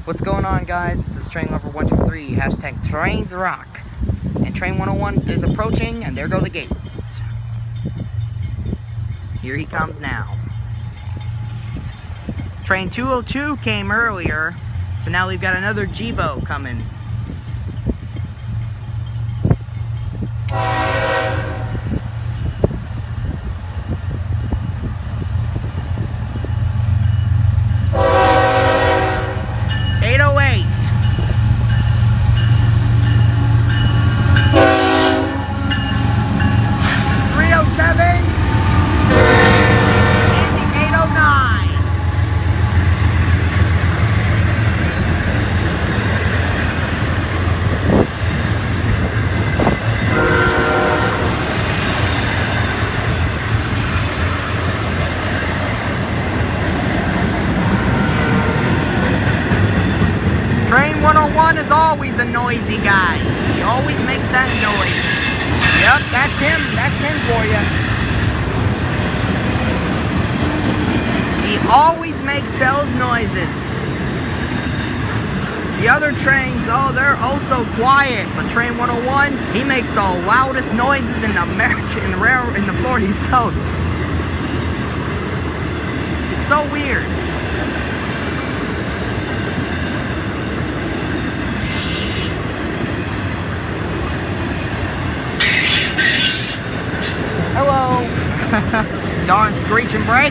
What's going on, guys? This is Train Lover 123, hashtag Trains Rock. And Train 101 is approaching, and there go the gates. Here he comes now. Train 202 came earlier, so now we've got another Jibo coming. Train 101 is always a noisy guy. He always makes that noise. Yep, that's him. That's him for you. He always makes those noises. The other trains, oh, they're oh so quiet. But Train 101, he makes the loudest noises in the Florida East Coast. It's so weird. Hello! Darn screeching brakes!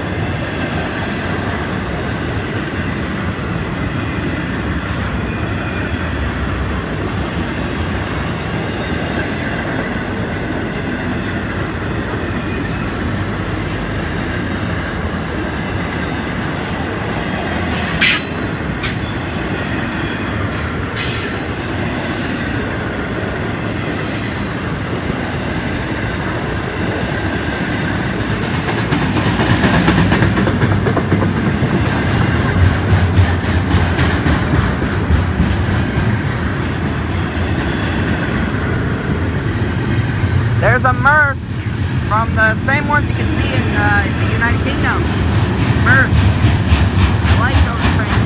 There's a Merc from the same ones you can see in the United Kingdom. Merc. I like those train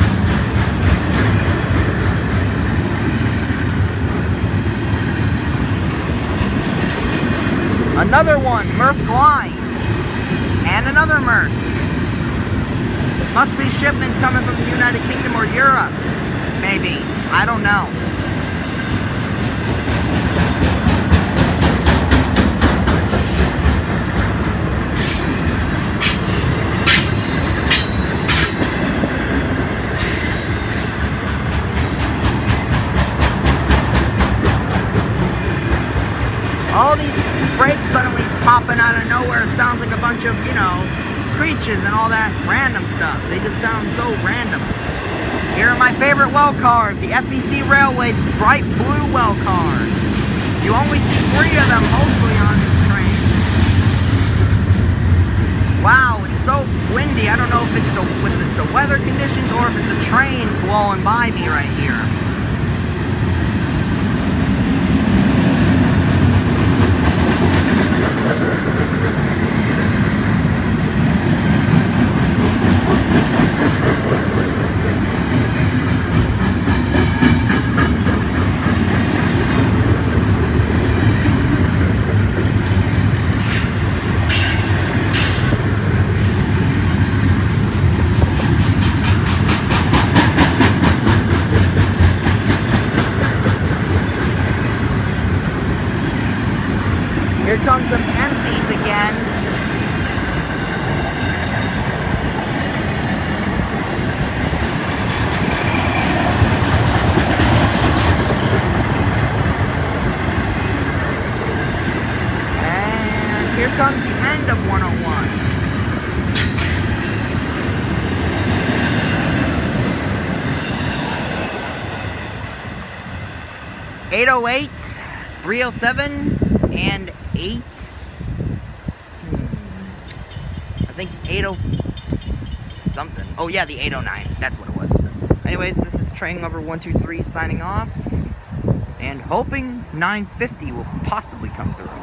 cars. Another one, Merc Line. And another Merc. Must be shipments coming from the United Kingdom or Europe. Maybe. I don't know. All these brakes suddenly popping out of nowhere sounds like a bunch of, you know, screeches and all that random stuff. They just sound so random. Here are my favorite well cars, the FEC Railways bright blue well cars. You only see 3 of them mostly on this train. Wow, it's so windy. I don't know if it's the weather conditions or if it's the train blowing by me right here. Here comes some empties again. And here comes the end of 101. .808, 307, and 8. I think 80 something. Oh yeah, the 809. That's what it was. Anyways, this is Train Lover 123 signing off, and hoping 950 will possibly come through.